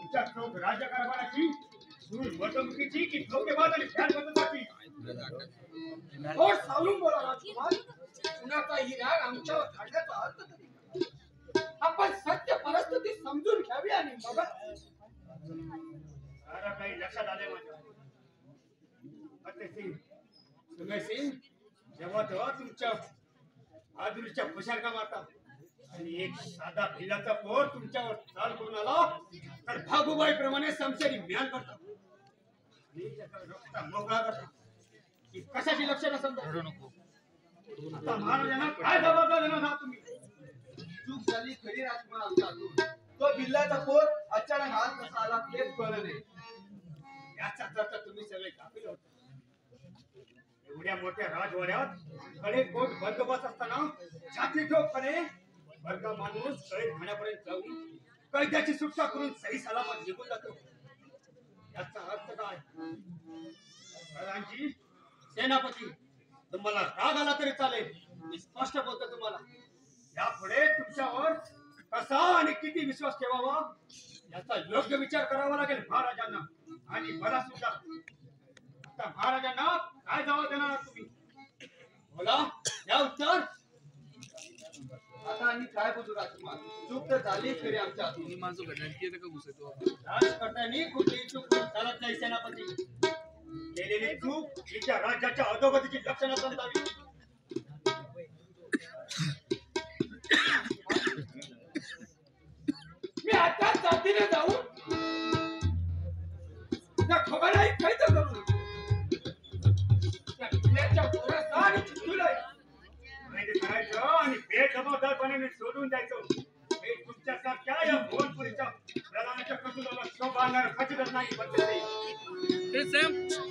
तुमच्या चौक राजकारभाराची सूर वर्तणुकीची की धोकेबाज आणि ध्यान बदलण्याची थोड सावरून बोला राजकुमार. कुणाचा ही राग आमच्यावर काढण्याचा अर्थ तरी काय? आपण सत्य परिस्थिती समजून घ्यावी आणि मग सारा काही लक्षात आले माझ्या. फतेहसिंग, सुमेसिंग जेव्हा तेव्हा तुमच्या बहादुरीच्या खुशालका मारता आणि एक साधा भिल्लाचा पोर तुमच्यावर चाल करून आला तर भागुबाई प्रमाणे समशेरी म्यान करता आणि त्याचा रस्ता मोकळा करता. ही कशाची लक्षणं समजा. आता महाराजांना काय जबाबदार देणार आहात तुम्ही? चूक झाली खरी राजकुमार आमच्यातून. तो बिल्लाचा पोर अचानक हात कसा आला तेच कळलं नाही. याचा अर्थ तुम्ही सगळे काबिल होता. एवढ्या मोठ्या राजवाड्यात कडे कोट बंदोबस्त असताना छाती ठोकपणे वर्गा माणूस कैद खाण्यापर्यंत जाऊन कैद्याची सुटका करून सही सलामत निघून जातो. याचा अर्थ काय? प्रधानजी, सेनापती, तुम्हाला राग आला तरी चालेल, मी स्पष्ट बोलतो तुम्हाला. यापुढे तुमच्यावर कसा आणि किती विश्वास ठेवावा याचा योग्य विचार करावा लागेल महाराजांना. आणि मला सुद्धा. आता महाराजांना काय जबाब देणार आहात तुम्ही? बोला, या उत्तर. आता आम्ही काय बोलू राजकुमार. चूक तर झाली खरी आमच्या हातून. राजकर्त्यांनी कुठलीही चूक चालत नाही सेनापती. केलेली चूक तिच्या राज्याच्या अधोगतीची लक्षणं समजावी. मी आता जातीने जाऊन त्या खबरही कैद करू. त्या किल्ल्याच्या पोराचा आणि चित्तूला माहिती करायचं आणि बेजबाबदारपणे सोडून द्यायचं. हे तुमच्यासारख्या या भोजपुरीच्या प्रधानाच्या कसूराला शोभा आणणारं खचितच नाही.